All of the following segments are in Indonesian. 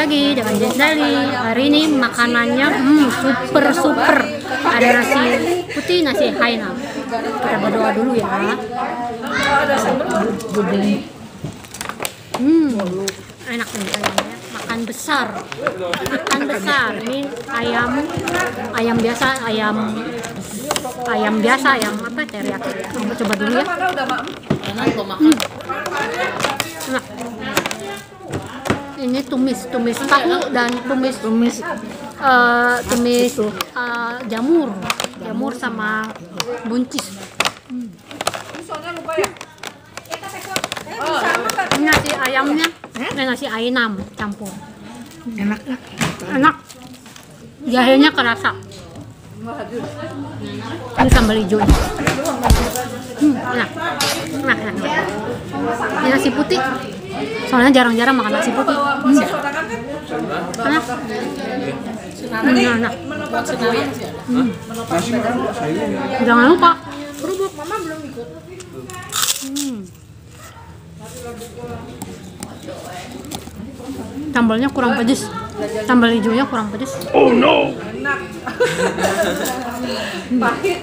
lagi dengan Jess Dali. Hari ini makanannya super. Ada nasi putih, nasi Hainam. Kita berdoa dulu ya. Enak nih ayamnya. Makan besar. Ini ayam biasa, ayam apa teriyaki. Coba dulu ya. Nah, ini tumis tahu dan tumis jamur sama buncis. Ini nasi ayamnya, nasi Hainam campur. Enak. Jahenya kerasa. Ini sambal hijaunya. Enak. Ini nasi putih. Soalnya jarang-jarang makan nasi putih. Enak. Jangan lupa kerupuk. Mama belum ikut. Sambalnya kurang pedes. Sambal hijaunya kurang pedes. Oh no. Pahit.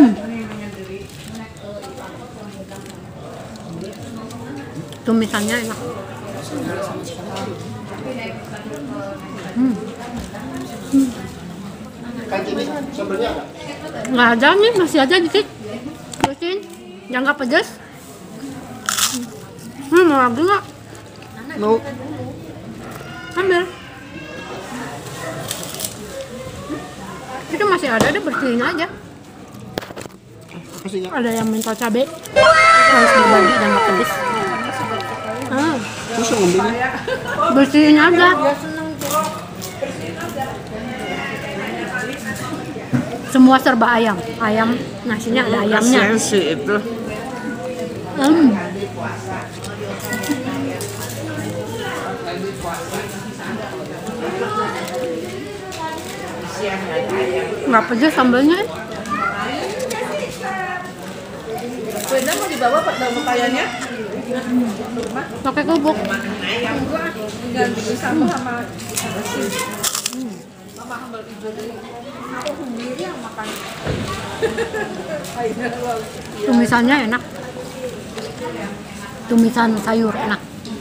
Tumisannya enak. Nggak ada nih, masih ada dikit. Terusin, yang nggak pedas. Mau lagi nggak? No. Ambil. Itu masih ada bersihin aja. Ada yang minta cabai, harus dibagi dan nggak pedas. Terus ngambilnya? Bersihin aja. Semua serba ayam. Nasinya ada ayamnya. Sensi itu. Nggak pedas sambalnya. Beda mau dibawa Pak daun kayanya? Pakai kerupuk. Ganti sambal sama nasi. Mama sambal hijau dulu. Aku sendiri yang makan. Tumisannya enak. Tumisan sayur enak.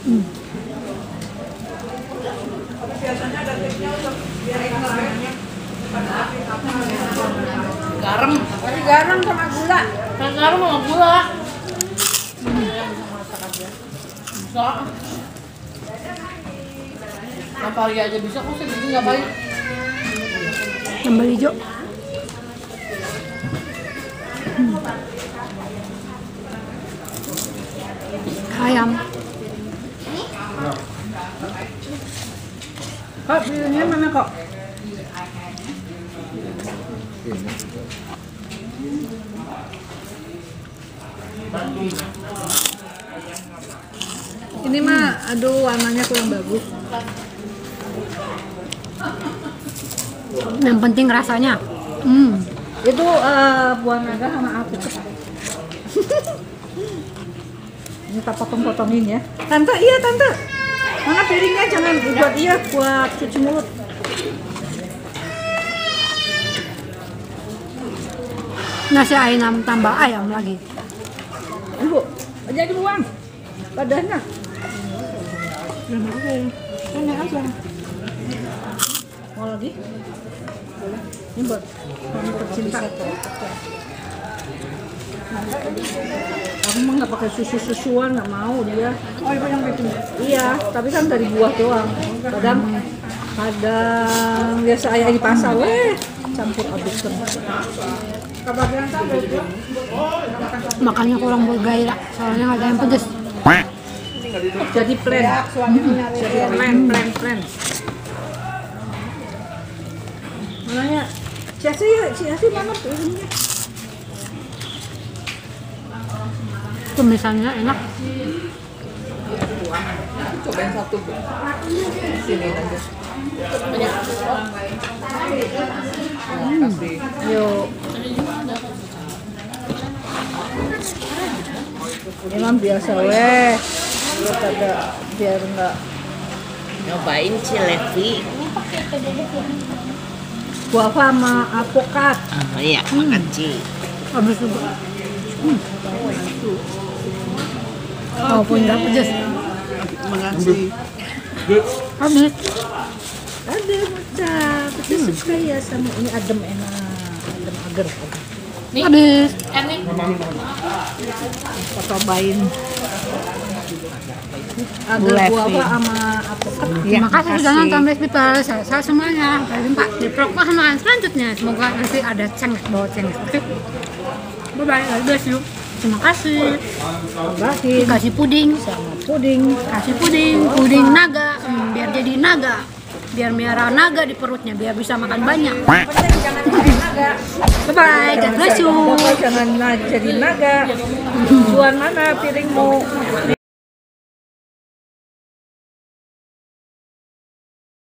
Garam sama gula. Garam sama gula. Bisa. Apa aja bisa kok segini nggak baik. Sambal hijau. Ayam. Kok pilihnya mana kok? Ini mah aduh warnanya kurang bagus. Yang penting rasanya. Itu buah naga sama aku. Ini tak potong-potongin ya. Tante, iya tante. Mana piringnya jangan buat buat cuci mulut. Nasi Hainam tambah ayam lagi. Ibu, jadi buang. Padahal enak aja. Mau lagi? Boleh. Ini buat suami tercinta. Aku mah nggak pakai susu-susuan, nggak mau dia. Oh ibu yang bikin? Iya, tapi kan dari buah doang. Kadang biasa ayah di pasar, campur aduk terus. Makannya kurang bergairah, soalnya nggak ada yang pedes. Jadi plain. Jadi plain. Mananya? Ciasi mana pilihnya? Tumisannya enak. Cobain satu. Sini aja. Yuk. Emang biasa biar enggak Nyobain cilevi. Guava sama alpukat. Iya, makan Ci. Habis juga. Walaupun nggak pedas. Makasih. Habis. Ada macam, kita suka ya sama ini adem enak, adem agar. Nih, Habis. nih. Kita cobain. Agar Bulevi. guava sama alpukat. Terima kasih sudah nonton Black People. Saya semuanya. Sampai jumpa di vlog makanan selanjutnya. Semoga nanti ada cengek bawa cengek. Oke. Bye bye. God bless you. Terima kasih. Tambahin Kasih puding. sama puding. Kasih puding. Puding naga. Biar jadi naga. Biar miara naga di perutnya. Biar bisa makan banyak. Bye bye. God bless you. Bapak jangan jadi naga. Tuan mana piringmu?